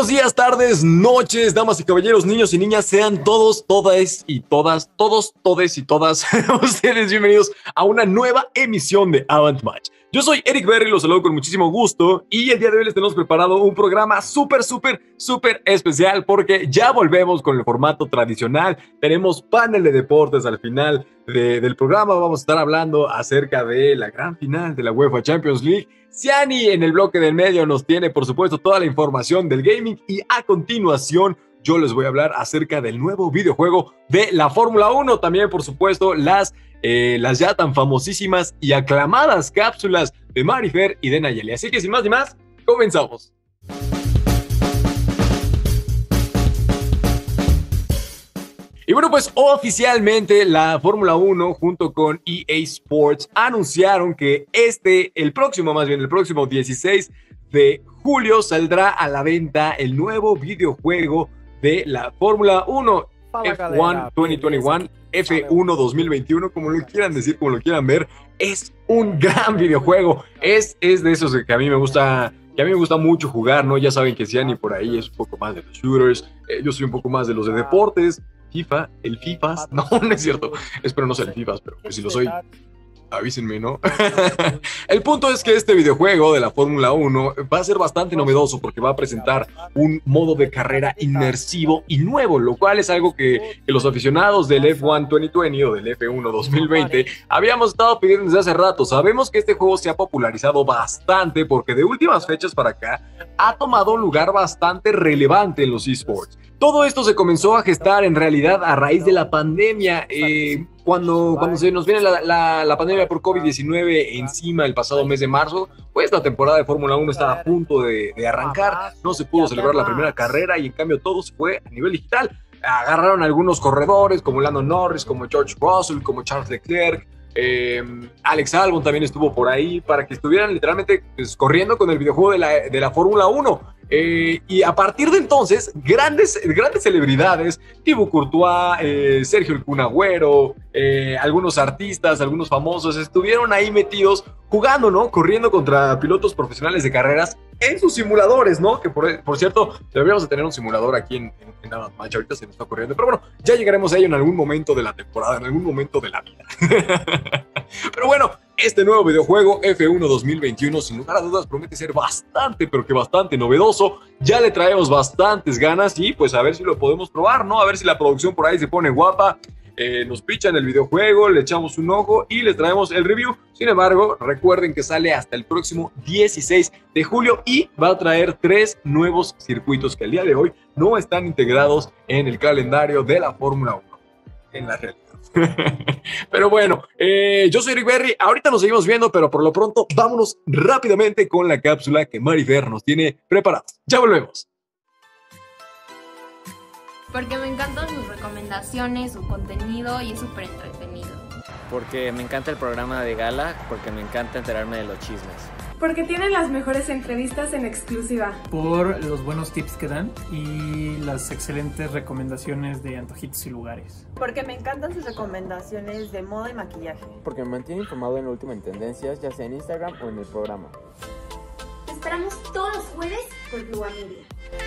buenos días, tardes, noches, damas y caballeros, niños y niñas, sean todos, todas y todas, todes y todas ustedes bienvenidos a una nueva emisión de Avant Match. Yo soy Eric Berry, los saludo con muchísimo gusto y el día de hoy les tenemos preparado un programa súper especial porque ya volvemos con el formato tradicional. Tenemos panel de deportes al final del programa. Vamos a estar hablando acerca de la gran final de la UEFA Champions League. Ciani en el bloque del medio nos tiene, por supuesto, toda la información del gaming y a continuación yo les voy a hablar acerca del nuevo videojuego de la Fórmula 1. También, por supuesto, las ya tan famosísimas y aclamadas cápsulas de Marifer y de Nayeli. Así que sin más ni más, comenzamos. Y bueno, pues oficialmente la Fórmula 1 junto con EA Sports anunciaron que el próximo 16 de julio saldrá a la venta el nuevo videojuego de la Fórmula 1 F1 2021, F1 2021, como lo quieran decir, como lo quieran ver. Es un gran videojuego, es de esos que a mí me gusta mucho jugar, ¿no? Ya saben que Ciani por ahí es un poco más de los shooters, yo soy un poco más de los de deportes. El FIFAs, no es cierto, espero no ser el FIFAs, pero pues si lo soy, avísenme, ¿no? El punto es que este videojuego de la Fórmula 1 va a ser bastante novedoso porque va a presentar un modo de carrera inmersivo y nuevo, lo cual es algo que los aficionados del F1 2020 o del F1 2020 habíamos estado pidiendo desde hace rato. Sabemos que este juego se ha popularizado bastante porque de últimas fechas para acá ha tomado un lugar bastante relevante en los esports. Todo esto se comenzó a gestar en realidad a raíz de la pandemia. Cuando se nos viene la pandemia por COVID-19 encima el pasado mes de marzo, pues la temporada de Fórmula 1 estaba a punto de arrancar, no se pudo celebrar la primera carrera y en cambio todo se fue a nivel digital. Agarraron algunos corredores como Lando Norris, como George Russell, como Charles Leclerc, Alex Albon también estuvo por ahí para que estuvieran literalmente pues, corriendo con el videojuego de la Fórmula 1. Y a partir de entonces, grandes celebridades, Thibaut Courtois, Sergio El Kun Agüero, algunos artistas, algunos famosos, estuvieron ahí metidos jugando, ¿no? Corriendo contra pilotos profesionales de carreras en sus simuladores, ¿no? Que por cierto, deberíamos de tener un simulador aquí en Avant Match, ahorita se nos está corriendo, pero bueno, ya llegaremos a ello en algún momento de la temporada, en algún momento de la vida. Pero bueno, este nuevo videojuego F1 2021 sin lugar a dudas promete ser bastante, pero que bastante novedoso. Ya le traemos bastantes ganas y pues a ver si lo podemos probar, ¿no? A ver si la producción por ahí se pone guapa. Nos pichan el videojuego, le echamos un ojo y les traemos el review. Sin embargo, recuerden que sale hasta el próximo 16 de julio y va a traer 3 nuevos circuitos que al día de hoy no están integrados en el calendario de la Fórmula 1 en la realidad. Pero bueno, yo soy Eric Berry, ahorita nos seguimos viendo, pero por lo pronto vámonos rápidamente con la cápsula que Marifer nos tiene preparada. Ya volvemos. Porque me encantan sus recomendaciones, su contenido y es súper entretenido. Porque me encanta el programa de Gala, porque me encanta enterarme de los chismes. Porque tienen las mejores entrevistas en exclusiva. Por los buenos tips que dan y las excelentes recomendaciones de antojitos y lugares. Porque me encantan sus recomendaciones de moda y maquillaje. Porque me mantiene informado en lo último en tendencias, ya sea en Instagram o en el programa. Te esperamos todos los jueves por Blue Media.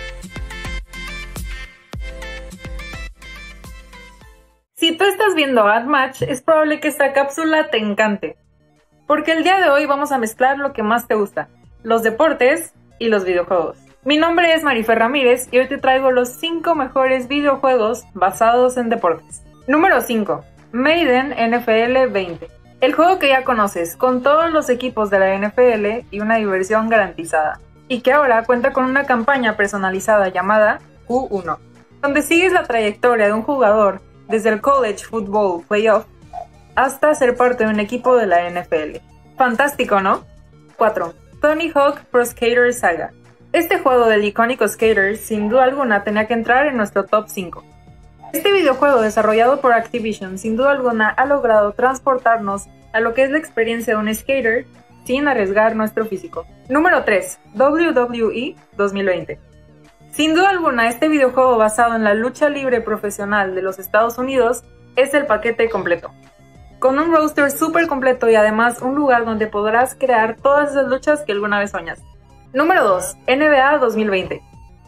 Si tú estás viendo Avant Match, es probable que esta cápsula te encante. Porque el día de hoy vamos a mezclar lo que más te gusta, los deportes y los videojuegos. Mi nombre es Marifer Ramírez y hoy te traigo los 5 mejores videojuegos basados en deportes. Número 5. Madden NFL 20. El juego que ya conoces, con todos los equipos de la NFL y una diversión garantizada. Y que ahora cuenta con una campaña personalizada llamada Q1, donde sigues la trayectoria de un jugador desde el College Football Playoff hasta ser parte de un equipo de la NFL. Fantástico, ¿no? 4. Tony Hawk Pro Skater Saga. Este juego del icónico skater, sin duda alguna, tenía que entrar en nuestro top 5. Este videojuego, desarrollado por Activision, sin duda alguna ha logrado transportarnos a lo que es la experiencia de un skater sin arriesgar nuestro físico. Número 3. WWE 2020. Sin duda alguna, este videojuego basado en la lucha libre profesional de los Estados Unidos es el paquete completo. Con un roster súper completo y además un lugar donde podrás crear todas esas luchas que alguna vez soñaste. Número 2. NBA 2020.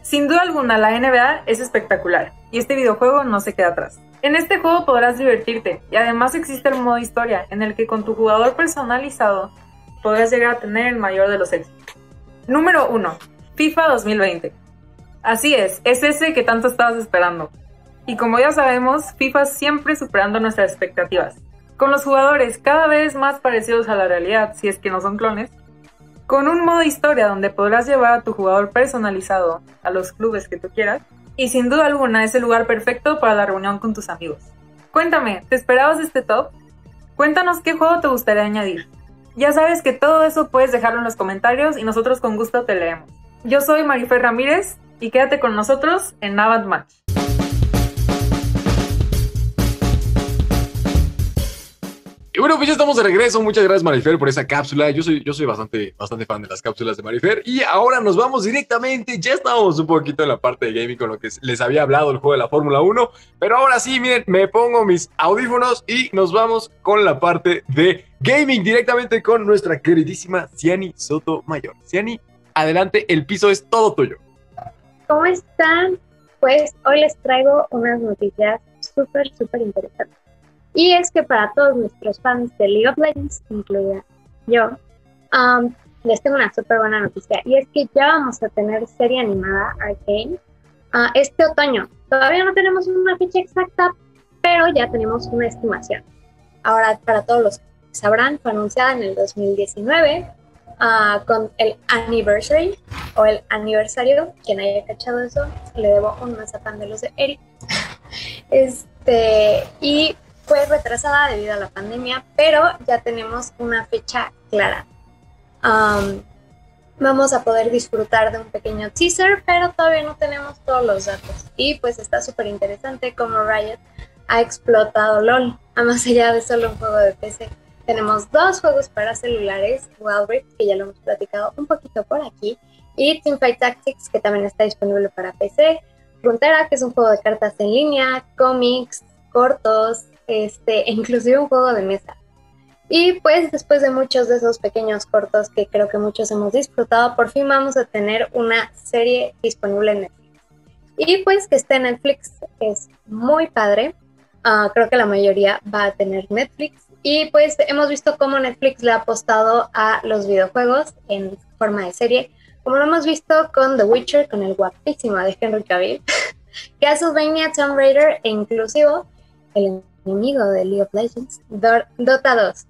Sin duda alguna, la NBA es espectacular y este videojuego no se queda atrás. En este juego podrás divertirte y además existe el modo historia en el que con tu jugador personalizado podrás llegar a tener el mayor de los éxitos. Número 1. FIFA 2020. Así es ese que tanto estabas esperando. Y como ya sabemos, FIFA siempre superando nuestras expectativas. Con los jugadores cada vez más parecidos a la realidad, si es que no son clones, con un modo historia donde podrás llevar a tu jugador personalizado a los clubes que tú quieras, y sin duda alguna es el lugar perfecto para la reunión con tus amigos. Cuéntame, ¿te esperabas este top? Cuéntanos qué juego te gustaría añadir. Ya sabes que todo eso puedes dejarlo en los comentarios y nosotros con gusto te leemos. Yo soy Marifer Ramírez y quédate con nosotros en Avant Match. Y bueno, pues ya estamos de regreso. Muchas gracias, Marifer, por esa cápsula. Yo soy bastante fan de las cápsulas de Marifer. Y ahora nos vamos directamente. Ya estábamos un poquito en la parte de gaming con lo que les había hablado el juego de la Fórmula 1. Pero ahora sí, miren, me pongo mis audífonos y nos vamos con la parte de gaming directamente con nuestra queridísima Ciani Sotomayor. Ciani, adelante, el piso es todo tuyo. ¿Cómo están? Pues hoy les traigo unas noticias súper interesantes. Y es que para todos nuestros fans de League of Legends, incluida yo, les tengo una súper buena noticia. Y es que ya vamos a tener serie animada Arcane este otoño. Todavía no tenemos una fecha exacta, pero ya tenemos una estimación. Ahora, para todos los que sabrán, fue anunciada en el 2019 con el anniversary o el aniversario. Quien haya cachado eso, le debo un mazapán de los de Eric. Y fue retrasada debido a la pandemia, pero ya tenemos una fecha clara. Vamos a poder disfrutar de un pequeño teaser, pero todavía no tenemos todos los datos. Y pues está súper interesante cómo Riot ha explotado LOL. Más allá de solo un juego de PC, tenemos 2 juegos para celulares, Wild Rift, que ya lo hemos platicado un poquito por aquí, y Teamfight Tactics, que también está disponible para PC, Frontera, que es un juego de cartas en línea, cómics, cortos, inclusive un juego de mesa. Y pues después de muchos de esos pequeños cortos que creo que muchos hemos disfrutado, por fin vamos a tener una serie disponible en Netflix. Y pues que esté en Netflix es muy padre. Creo que la mayoría va a tener Netflix. Y pues hemos visto cómo Netflix le ha apostado a los videojuegos en forma de serie, como lo hemos visto con The Witcher, con el guapísimo de Henry Cavill, Castlevania, Tomb Raider e inclusive el enemigo de League of Legends, Dota 2.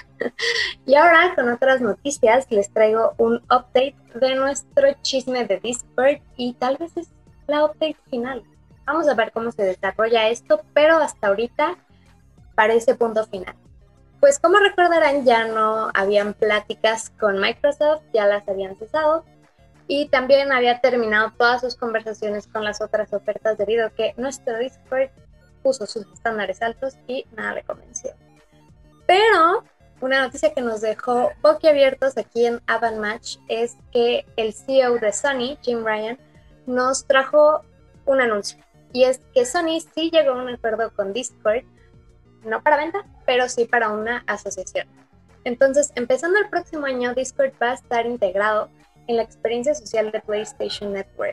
Y ahora con otras noticias les traigo un update de nuestro chisme de Discord y tal vez es la update final. Vamos a ver cómo se desarrolla esto, pero hasta ahorita parece punto final. Pues como recordarán, ya no habían pláticas con Microsoft, ya las habían cesado y también había terminado todas sus conversaciones con las otras ofertas debido a que nuestro Discord puso sus estándares altos y nada le convenció. Pero una noticia que nos dejó boquiabiertos aquí en Avant Match es que el CEO de Sony, Jim Ryan, nos trajo un anuncio. Y es que Sony sí llegó a un acuerdo con Discord, no para venta, pero sí para una asociación. Entonces, empezando el próximo año, Discord va a estar integrado en la experiencia social de PlayStation Network.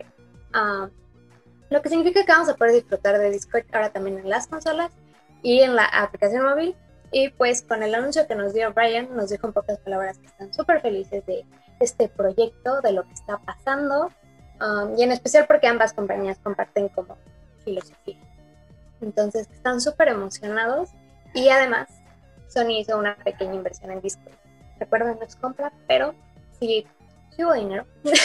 Lo que significa que vamos a poder disfrutar de Discord ahora también en las consolas y en la aplicación móvil. Y pues con el anuncio que nos dio Brian, nos dijo en pocas palabras que están súper felices de este proyecto, de lo que está pasando, y en especial porque ambas compañías comparten como filosofía. Entonces están súper emocionados y además Sony hizo una pequeña inversión en Discord. Recuerden, no es compra, pero sí hubo dinero.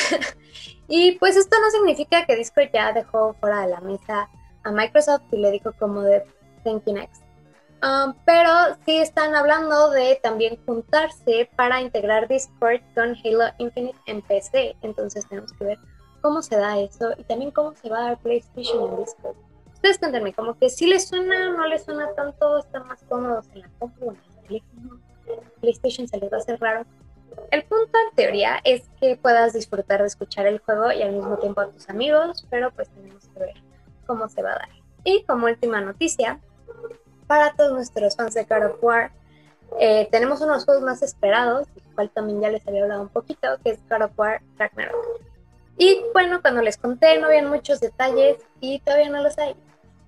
Y pues esto no significa que Discord ya dejó fuera de la mesa a Microsoft y le dijo como de thank you next. Pero sí están hablando de también juntarse para integrar Discord con Halo Infinite en PC. Entonces tenemos que ver cómo se da eso y también cómo se va a dar PlayStation en Discord. Ustedes cuéntenme, como que si les suena, no les suena tanto, están más cómodos en la compu o en el teléfono. PlayStation se les va a hacer raro. El punto en teoría es que puedas disfrutar de escuchar el juego y al mismo tiempo a tus amigos, pero pues tenemos que ver cómo se va a dar. Y como última noticia, para todos nuestros fans de God of War, tenemos unos juegos más esperados, del cual también ya les había hablado un poquito, que es God of War Ragnarok. Y bueno, cuando les conté no habían muchos detalles y todavía no los hay.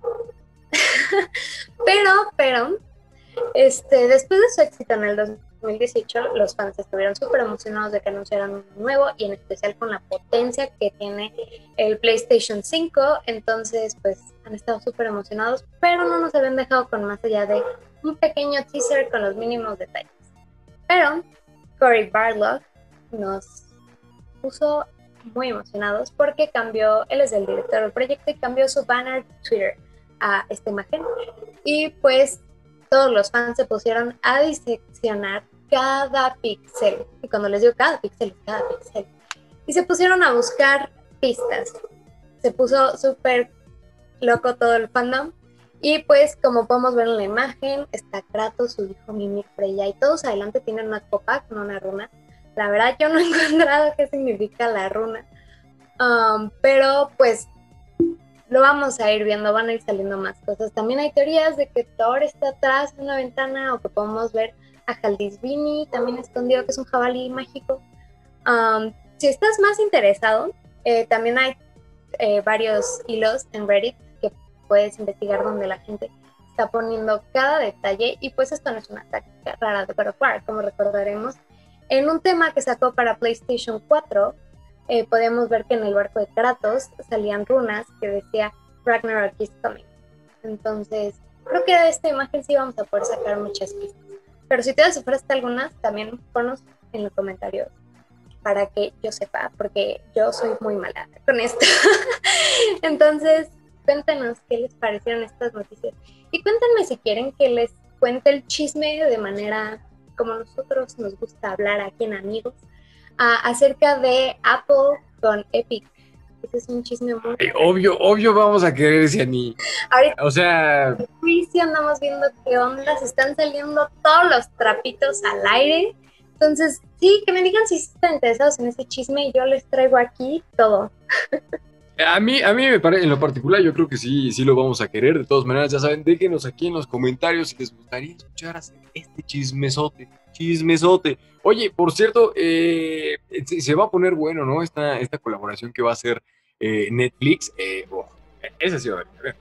pero, después de su éxito en el 2018, los fans estuvieron súper emocionados de que anunciaran uno nuevo y en especial con la potencia que tiene el PlayStation 5. Entonces, pues han estado súper emocionados, pero no nos habían dejado con más allá de un pequeño teaser con los mínimos detalles. Pero Cory Barlog nos puso muy emocionados porque él es el director del proyecto y cambió su banner Twitter a esta imagen. Y pues todos los fans se pusieron a diseccionar cada píxel. Y cuando les digo cada píxel. Y se pusieron a buscar pistas. Se puso súper loco todo el fandom. Y pues como podemos ver en la imagen, está Kratos, su hijo Mimir, Freya, y todos adelante tienen una copa con una runa. La verdad yo no he encontrado qué significa la runa, pero pues lo vamos a ir viendo, van a ir saliendo más cosas. También hay teorías de que Thor está atrás de una ventana o que podemos ver a Haldisvini también escondido, que es un jabalí mágico. Si estás más interesado, también hay varios hilos en Reddit que puedes investigar donde la gente está poniendo cada detalle, y pues esto no es una táctica rara de God of War, como recordaremos. En un tema que sacó para PlayStation 4, podemos ver que en el barco de Kratos salían runas que decía Ragnarok is coming. Entonces, creo que de esta imagen sí vamos a poder sacar muchas pistas. Pero si te sufriste algunas, también ponnos en los comentarios para que yo sepa, porque yo soy muy mala con esto. Entonces, cuéntenos qué les parecieron estas noticias. Y cuéntenme si quieren que les cuente el chisme de manera como nosotros nos gusta hablar aquí en Amigos, acerca de Apple con Epic. Ese es un chisme muy... Obvio vamos a querer, Ciani. Ahorita, o sea... sí andamos viendo qué ondas, están saliendo todos los trapitos al aire. Entonces, sí, que me digan si están interesados en ese chisme y yo les traigo aquí todo. A mí me parece, en lo particular, yo creo que sí lo vamos a querer. De todas maneras, ya saben, déjenos aquí en los comentarios si les gustaría escuchar este chismesote. Oye, por cierto, se va a poner bueno, ¿no? Esta colaboración que va a hacer Netflix. Esa sí va a ver.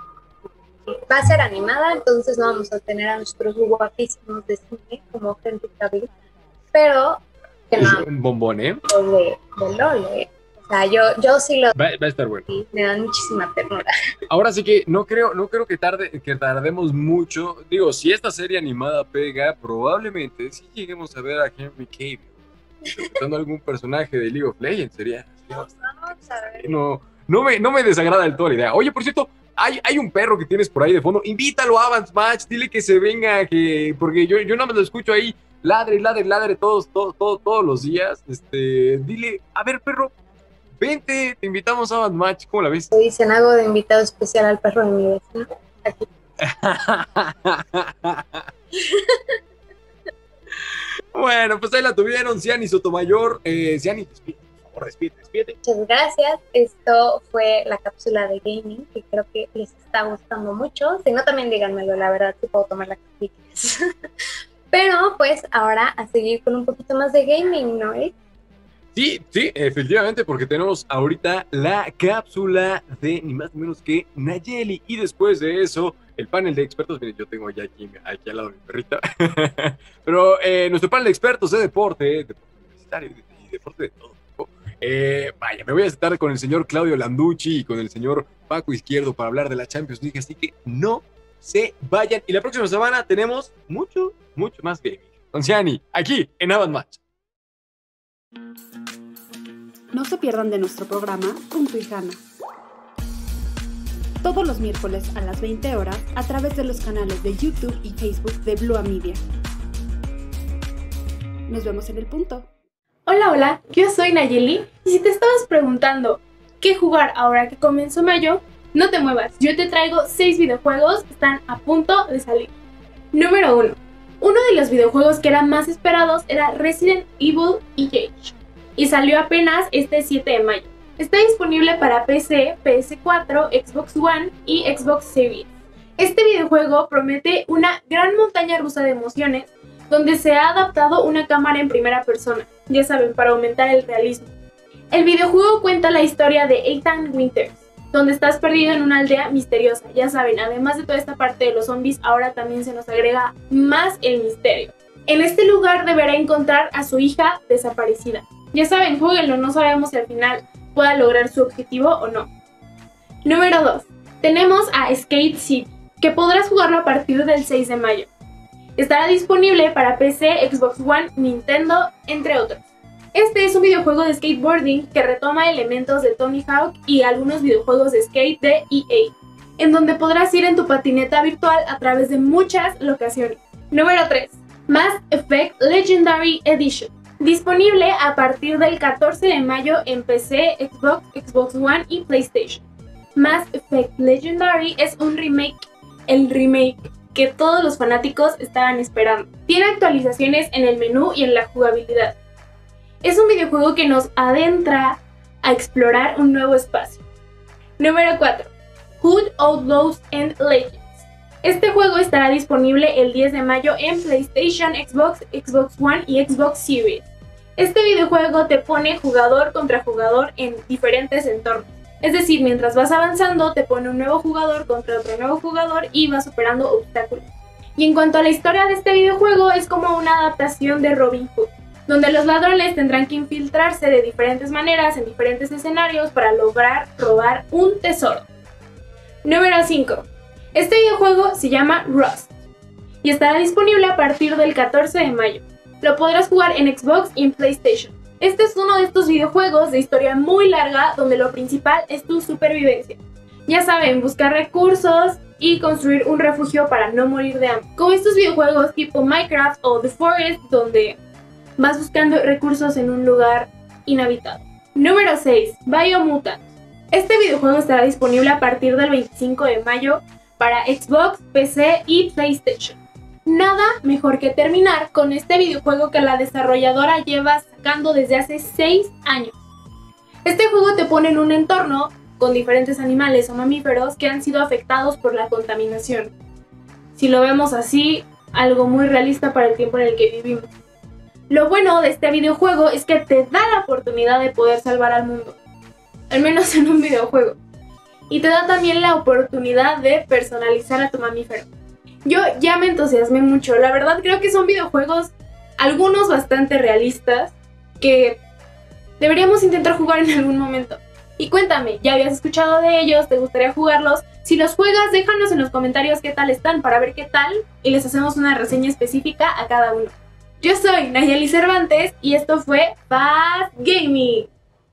Va a ser animada, entonces no vamos a tener a nuestros guapísimos de cine como Henry Cavill, pero que no, un bombón, ¿eh? De LOL, O sea, yo sí lo... Va a estar bueno. Me dan muchísima ternura. Ahora sí que no creo que tardemos mucho. Digo, si esta serie animada pega, probablemente sí lleguemos a ver a Henry Cavill interpretando algún personaje de League of Legends. Sería Vamos a ver. no me desagrada del todo la idea. Oye, por cierto, hay un perro que tienes por ahí de fondo. Invítalo a Advance Match, dile que se venga, porque yo nada más lo escucho ahí, ladre todos los días. Dile, a ver, perro, vente, te invitamos a Advance Match, ¿cómo la ves? Dicen algo de invitado especial al perro de mi vecino. Aquí. Bueno, pues ahí la tuvieron, Ciani Sotomayor. Ciani, despídete. Muchas gracias. Esto fue la cápsula de gaming, que creo que les está gustando mucho. Si no, también díganmelo, la verdad, si puedo tomar las críticas. Pero pues ahora a seguir con un poquito más de gaming, ¿no? Sí, efectivamente, porque tenemos ahorita la cápsula de ni más ni menos que Nayeli. Y después de eso, el panel de expertos. Miren, yo tengo ya aquí al lado de mi perrita. Pero nuestro panel de expertos de deporte universitario y deporte de todo tipo. Me voy a sentar con el señor Claudio Landucci y con el señor Paco Izquierdo para hablar de la Champions League. Así que no se vayan. Y la próxima semana tenemos mucho más gaming. Con Ciani, aquí en Advance Match. No se pierdan de nuestro programa Punto y Gana. Todos los miércoles a las 20 horas a través de los canales de YouTube y Facebook de Blua Media. Nos vemos en el punto. Hola, yo soy Nayeli y si te estabas preguntando qué jugar ahora que comenzó mayo, no te muevas, yo te traigo 6 videojuegos que están a punto de salir. Número 1. Uno de los videojuegos que eran más esperados era Resident Evil Village y salió apenas este 7 de mayo. Está disponible para PC, PS4, Xbox One y Xbox Series. Este videojuego promete una gran montaña rusa de emociones donde se ha adaptado una cámara en primera persona, ya saben, para aumentar el realismo. El videojuego cuenta la historia de Ethan Winters, donde estás perdido en una aldea misteriosa. Ya saben, además de toda esta parte de los zombies, ahora también se nos agrega más el misterio. En este lugar deberá encontrar a su hija desaparecida. Ya saben, jueguenlo, no sabemos si al final pueda lograr su objetivo o no. Número 2. Tenemos a Skate City, que podrás jugarlo a partir del 6 de mayo. Estará disponible para PC, Xbox One, Nintendo, entre otros. Este es un videojuego de skateboarding que retoma elementos de Tony Hawk y algunos videojuegos de skate de EA, en donde podrás ir en tu patineta virtual a través de muchas locaciones. Número 3. Mass Effect Legendary Edition. Disponible a partir del 14 de mayo en PC, Xbox, Xbox One y PlayStation. Mass Effect Legendary es un remake, el remake que todos los fanáticos estaban esperando. Tiene actualizaciones en el menú y en la jugabilidad. Es un videojuego que nos adentra a explorar un nuevo espacio. Número 4. Hood Outlaws and Legends. Este juego estará disponible el 10 de mayo en PlayStation, Xbox, Xbox One y Xbox Series. Este videojuego te pone jugador contra jugador en diferentes entornos. Es decir, mientras vas avanzando te pone un nuevo jugador contra otro nuevo jugador y vas superando obstáculos. Y en cuanto a la historia de este videojuego, es como una adaptación de Robin Hood, donde los ladrones tendrán que infiltrarse de diferentes maneras en diferentes escenarios para lograr robar un tesoro. Número 5. Este videojuego se llama Rust y estará disponible a partir del 14 de mayo. Lo podrás jugar en Xbox y en PlayStation. Este es uno de estos videojuegos de historia muy larga donde lo principal es tu supervivencia. Ya saben, buscar recursos y construir un refugio para no morir de hambre. Como estos videojuegos tipo Minecraft o The Forest, donde vas buscando recursos en un lugar inhabitado. Número 6. Biomutant. Este videojuego estará disponible a partir del 25 de mayo para Xbox, PC y PlayStation. Nada mejor que terminar con este videojuego que la desarrolladora lleva sacando desde hace 6 años. Este juego te pone en un entorno con diferentes animales o mamíferos que han sido afectados por la contaminación. Si lo vemos así, algo muy realista para el tiempo en el que vivimos. Lo bueno de este videojuego es que te da la oportunidad de poder salvar al mundo, al menos en un videojuego. Y te da también la oportunidad de personalizar a tu mamífero. Yo ya me entusiasmé mucho, la verdad creo que son videojuegos, algunos bastante realistas, que deberíamos intentar jugar en algún momento. Y cuéntame, ¿ya habías escuchado de ellos? ¿Te gustaría jugarlos? Si los juegas, déjanos en los comentarios qué tal están para ver qué tal y les hacemos una reseña específica a cada uno. Yo soy Nayeli Cervantes y esto fue Fast Gaming.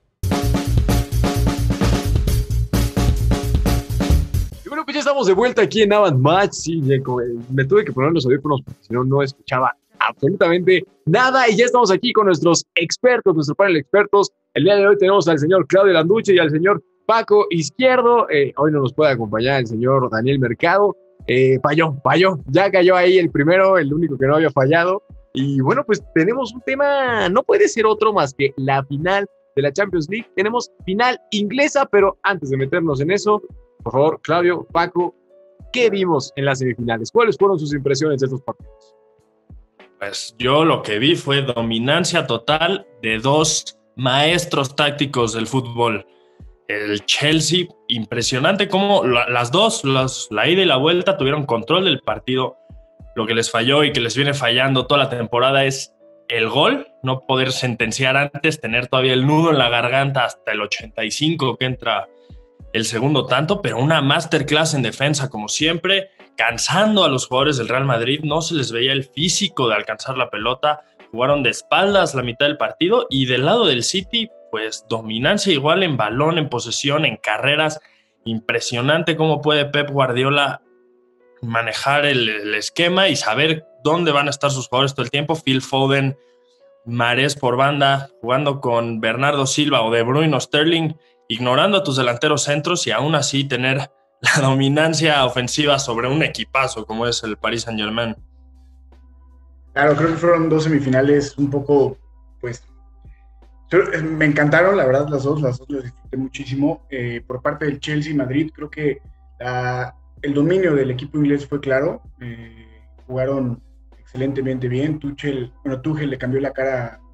Y bueno, pues ya estamos de vuelta aquí en Avant Match. Sí, me tuve que poner los audífonos porque si no, no escuchaba absolutamente nada. Y ya estamos aquí con nuestros expertos, nuestro panel de expertos. El día de hoy tenemos al señor Claudio Landucci y al señor Paco Izquierdo. Hoy no nos puede acompañar el señor Daniel Mercado. Falló. Ya cayó ahí el primero, el único que no había fallado. Y bueno, pues tenemos un tema, no puede ser otro más que la final de la Champions League. Tenemos final inglesa, pero antes de meternos en eso, por favor, Claudio, Paco, ¿qué vimos en las semifinales? ¿Cuáles fueron sus impresiones de estos partidos? Pues yo lo que vi fue dominancia total de dos maestros tácticos del fútbol. El Chelsea, impresionante cómo las dos, la ida y la vuelta, tuvieron control del partido. Lo que les falló y que les viene fallando toda la temporada es el gol, no poder sentenciar antes, tener todavía el nudo en la garganta hasta el 85 que entra el segundo tanto, pero una masterclass en defensa como siempre, cansando a los jugadores del Real Madrid, no se les veía el físico de alcanzar la pelota, jugaron de espaldas la mitad del partido y del lado del City, pues dominancia igual en balón, en posesión, en carreras, impresionante cómo puede Pep Guardiola manejar el esquema y saber dónde van a estar sus jugadores todo el tiempo. Phil Foden, Mahrez por banda, jugando con Bernardo Silva o De Bruyne o Sterling, ignorando a tus delanteros centros y aún así tener la dominancia ofensiva sobre un equipazo como es el Paris Saint-Germain. Claro, creo que fueron dos semifinales un poco, pues, me encantaron, la verdad, las dos las disfruté muchísimo. Por parte del Chelsea-Madrid, creo que el dominio del equipo inglés fue claro, jugaron excelentemente bien. Tuchel le cambió la cara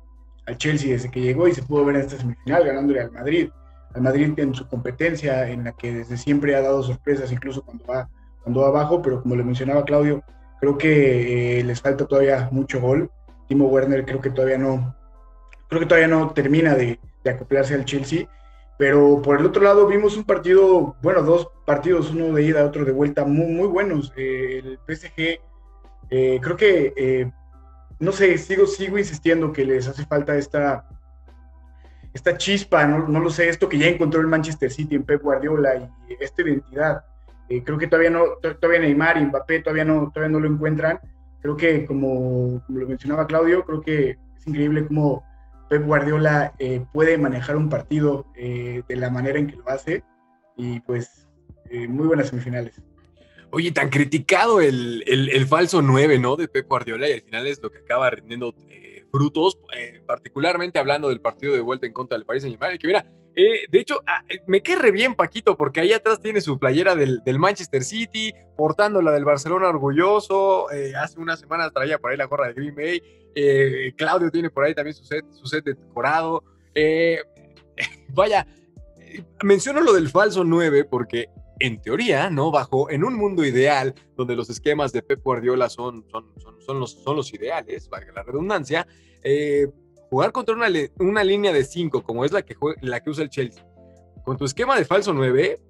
al Chelsea desde que llegó y se pudo ver en esta semifinal ganándole al Madrid. Al Madrid en su competencia, en la que desde siempre ha dado sorpresas, incluso cuando va abajo, pero como le mencionaba Claudio, creo que les falta todavía mucho gol. Timo Werner creo que todavía no termina de acoplarse al Chelsea, pero por el otro lado vimos un partido, bueno, dos partidos, uno de ida, otro de vuelta, muy, muy buenos. El PSG, creo que, no sé, sigo insistiendo que les hace falta esta chispa, no lo sé, esto que ya encontró el Manchester City en Pep Guardiola y esta identidad. Creo que todavía Neymar y Mbappé todavía no lo encuentran. Creo que, como lo mencionaba Claudio, creo que es increíble cómo Pep Guardiola puede manejar un partido de la manera en que lo hace, y pues muy buenas semifinales. Oye, tan criticado el falso 9, ¿no? De Pep Guardiola, y al final es lo que acaba rindiendo frutos, particularmente hablando del partido de vuelta en contra del Paris Saint-Germain, que mira, de hecho, me cae re bien Paquito, porque ahí atrás tiene su playera del Manchester City, portando la del Barcelona orgulloso. Hace unas semanas traía por ahí la gorra de Green Bay. Claudio tiene por ahí también su set decorado. Vaya, menciono lo del falso 9 porque en teoría, ¿no? En un mundo ideal, donde los esquemas de Pep Guardiola son los ideales, valga la redundancia, jugar contra una línea de 5, como es la que usa el Chelsea, con tu esquema de falso 9,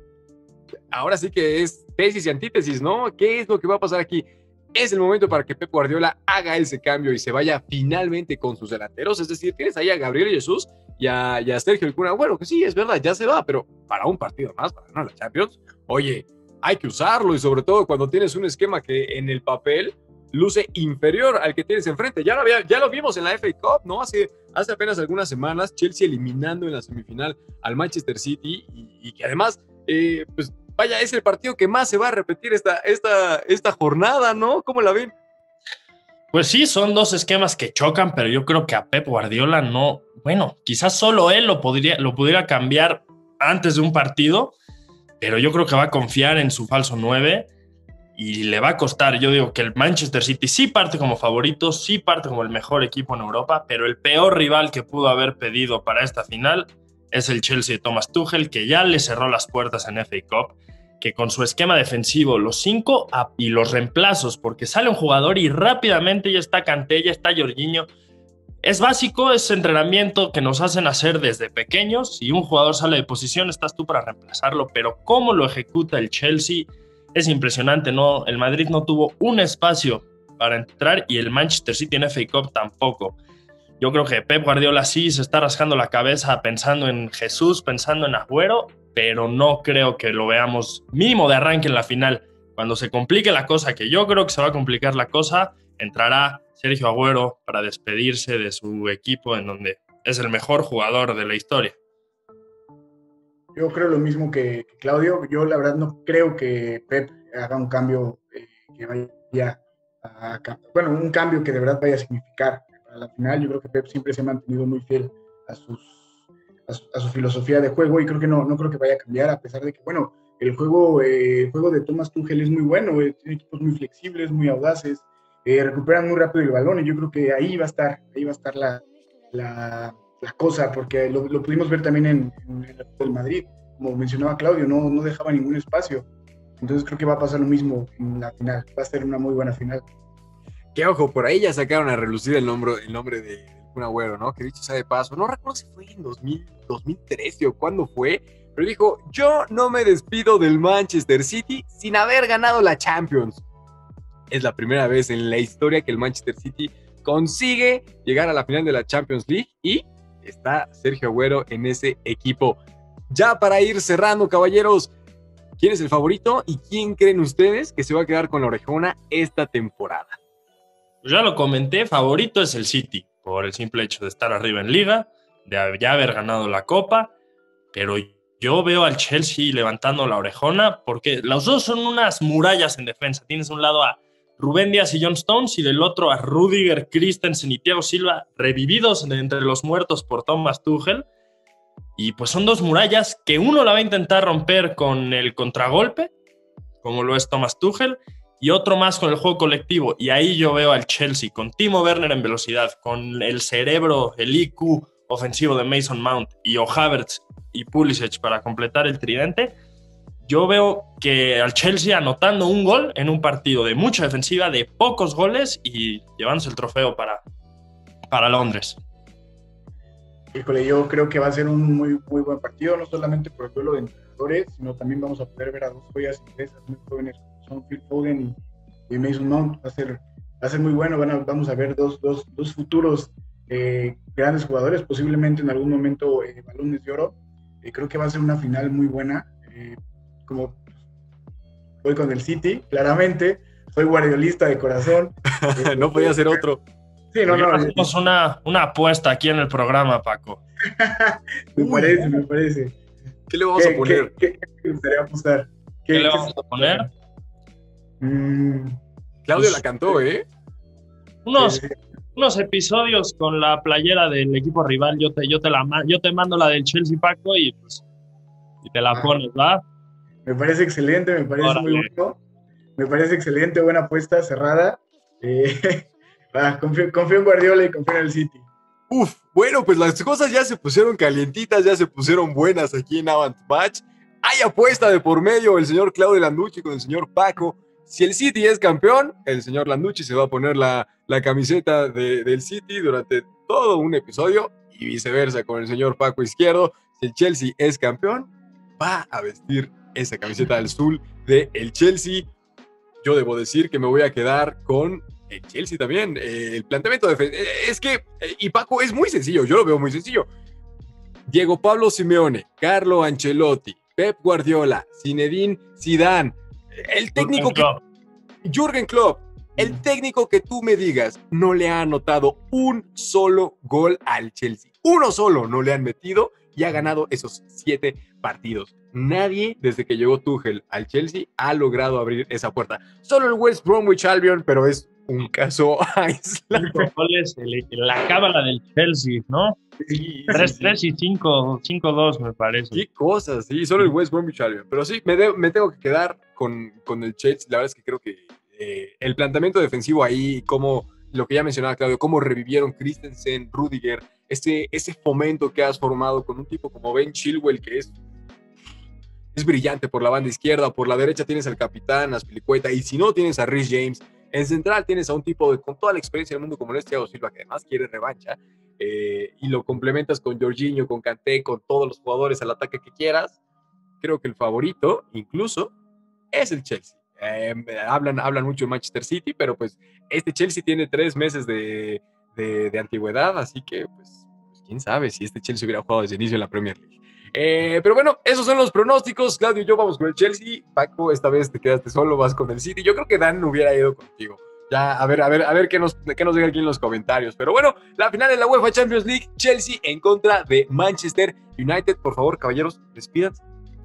ahora sí que es tesis y antítesis, ¿no? ¿Qué es lo que va a pasar aquí? Es el momento para que Pep Guardiola haga ese cambio y se vaya finalmente con sus delanteros. Es decir, tienes ahí a Gabriel Jesús y a Sergio El Kun Agüero, que sí, es verdad, ya se va, pero para un partido más, para ganar la Champions, oye, hay que usarlo, y sobre todo cuando tienes un esquema que en el papel luce inferior al que tienes enfrente. Ya lo vimos en la FA Cup, ¿no? Hace apenas algunas semanas, Chelsea eliminando en la semifinal al Manchester City, y que además, pues vaya, es el partido que más se va a repetir esta jornada, ¿no? ¿Cómo la ven? Pues sí, son dos esquemas que chocan, pero yo creo que a Pep Guardiola no, bueno, quizás solo él lo pudiera cambiar antes de un partido, pero yo creo que va a confiar en su falso 9 y le va a costar. Yo digo que el Manchester City sí parte como favorito, sí parte como el mejor equipo en Europa, pero el peor rival que pudo haber pedido para esta final es el Chelsea de Thomas Tuchel, que ya le cerró las puertas en FA Cup, que con su esquema defensivo, los 5 y los reemplazos, porque sale un jugador y rápidamente ya está Kanté, ya está Jorginho. Es básico, es entrenamiento que nos hacen hacer desde pequeños. Si un jugador sale de posición, estás tú para reemplazarlo, pero cómo lo ejecuta el Chelsea es impresionante, ¿no? El Madrid no tuvo un espacio para entrar y el Manchester City en FA Cup tampoco. Yo creo que Pep Guardiola sí se está rascando la cabeza pensando en Jesús, pensando en Agüero, pero no creo que lo veamos mínimo de arranque en la final. Cuando se complique la cosa, que yo creo que se va a complicar la cosa, entrará Sergio Agüero para despedirse de su equipo en donde es el mejor jugador de la historia. Yo creo lo mismo que Claudio. Yo la verdad no creo que Pep haga un cambio que vaya un cambio que de verdad vaya a significar para la final. Yo creo que Pep siempre se ha mantenido muy fiel a su filosofía de juego, y creo que no creo que vaya a cambiar, a pesar de que, bueno, el juego de Thomas Tuchel es muy bueno, tiene equipos muy flexibles, muy audaces, recuperan muy rápido el balón, y yo creo que ahí va a estar la cosa, porque lo pudimos ver también en el Madrid, como mencionaba Claudio, no dejaba ningún espacio. Entonces creo que va a pasar lo mismo en la final, va a ser una muy buena final. Que ojo, por ahí ya sacaron a relucir el nombre de Kun Agüero, ¿no? Que dicho sea de paso, no recuerdo si fue en 2013 o cuándo fue, pero dijo, yo no me despido del Manchester City sin haber ganado la Champions. Es la primera vez en la historia que el Manchester City consigue llegar a la final de la Champions League, y está Sergio Agüero en ese equipo. Ya para ir cerrando, caballeros, ¿quién es el favorito y quién creen ustedes que se va a quedar con la orejona esta temporada? Pues ya lo comenté, favorito es el City, por el simple hecho de estar arriba en Liga, de ya haber ganado la Copa, pero yo veo al Chelsea levantando la orejona, porque los dos son unas murallas en defensa. Tienes un lado a Rubén Díaz y John Stones, y del otro a Rüdiger, Christensen y Thiago Silva, revividos de entre los muertos por Thomas Tuchel. Y pues son dos murallas que uno la va a intentar romper con el contragolpe, como lo es Thomas Tuchel, y otro más con el juego colectivo. Y ahí yo veo al Chelsea con Timo Werner en velocidad, con el cerebro, el IQ ofensivo de Mason Mount y Havertz y Pulisic para completar el tridente. Yo veo que al Chelsea anotando un gol en un partido de mucha defensiva, de pocos goles y llevándose el trofeo para Londres. Híjole, yo creo que va a ser un muy buen partido, no solamente por el duelo de entrenadores, sino también vamos a poder ver a dos joyas inglesas muy jóvenes como son Phil Foden y Mason Mount. Va a ser muy bueno, vamos a ver dos futuros grandes jugadores, posiblemente en algún momento balones de oro. Creo que va a ser una final muy buena. Como voy con el City, claramente, soy guardiolista de corazón. No podía ser otro. Sí, no. Hacemos una apuesta aquí en el programa, Paco. Me parece. ¿Qué le vamos a poner? ¿Qué te gustaría apostar? ¿Qué le vamos a poner? Claudio la cantó, ¿eh? Unos episodios con la playera del equipo rival. Yo te mando la del Chelsea, Paco, y te la pones, ¿va? Me parece excelente, me parece muy bueno. Me parece excelente, buena apuesta, cerrada. Confío en Guardiola y confío en el City. Bueno, pues las cosas ya se pusieron calientitas, ya se pusieron buenas aquí en Avant Match. Hay apuesta de por medio, el señor Claudio Landucci con el señor Paco. Si el City es campeón, el señor Landucci se va a poner la camiseta del City durante todo un episodio y viceversa con el señor Paco Izquierdo. Si el Chelsea es campeón, va a vestir esa camiseta del azul del Chelsea. Yo debo decir que me voy a quedar con el Chelsea también. El planteamiento es que, y Paco, es muy sencillo, yo lo veo muy sencillo. Diego Pablo Simeone, Carlo Ancelotti, Pep Guardiola, Zinedine Zidane, el técnico Jürgen Klopp, el técnico que tú me digas, no le ha anotado un solo gol al Chelsea. Uno solo no le han metido y ha ganado esos 7 partidos. Nadie, desde que llegó Tuchel al Chelsea, ha logrado abrir esa puerta. Solo el West Bromwich Albion, pero es un caso aislado. La cábala del Chelsea, ¿no? Sí, 3-3 y 5-2, me parece. Qué cosas, sí, solo el West Bromwich Albion. Pero sí, me tengo que quedar con el Chelsea. La verdad es que creo que el planteamiento defensivo ahí, como lo que ya mencionaba Claudio, cómo revivieron Christensen, Rudiger, ese fomento que has formado con un tipo como Ben Chilwell, que es brillante por la banda izquierda. Por la derecha tienes al capitán Azpilicueta, y si no tienes a Reece James. En central tienes a un tipo con toda la experiencia del mundo como es Thiago Silva, que además quiere revancha, y lo complementas con Jorginho, con Kanté, con todos los jugadores al ataque que quieras. Creo que el favorito incluso es el Chelsea. Hablan mucho de Manchester City, pero pues este Chelsea tiene 3 meses de antigüedad, así que pues quién sabe si este Chelsea hubiera jugado desde el inicio en la Premier League. Pero bueno, esos son los pronósticos. Claudio y yo vamos con el Chelsea. Paco, esta vez te quedaste solo, vas con el City. Yo creo que Dan hubiera ido contigo. Ya, a ver qué nos diga aquí en los comentarios. Pero bueno, la final de la UEFA Champions League, Chelsea en contra de Manchester United. Por favor, caballeros, despídanse.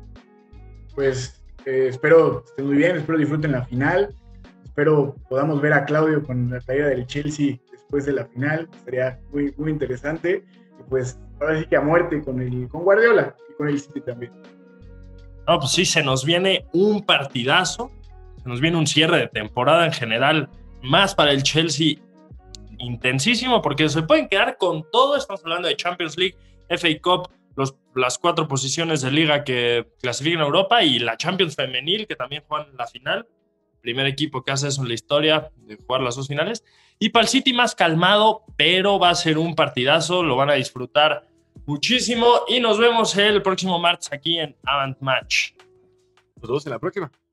Pues espero que estén muy bien, espero disfruten la final. Espero podamos ver a Claudio con la playera del Chelsea después de la final. Sería muy, muy interesante. Y pues ahora sí que a muerte con Guardiola y con el City también. No, pues sí, se nos viene un partidazo, se nos viene un cierre de temporada en general, más para el Chelsea intensísimo, porque se pueden quedar con todo. Estamos hablando de Champions League, FA Cup, las 4 posiciones de liga que clasifican a Europa y la Champions femenil, que también juegan la final. Primer equipo que hace eso en la historia, de jugar las 2 finales. Y para el City más calmado, pero va a ser un partidazo, lo van a disfrutar muchísimo y nos vemos el próximo martes aquí en Avant Match. Nos vemos en la próxima.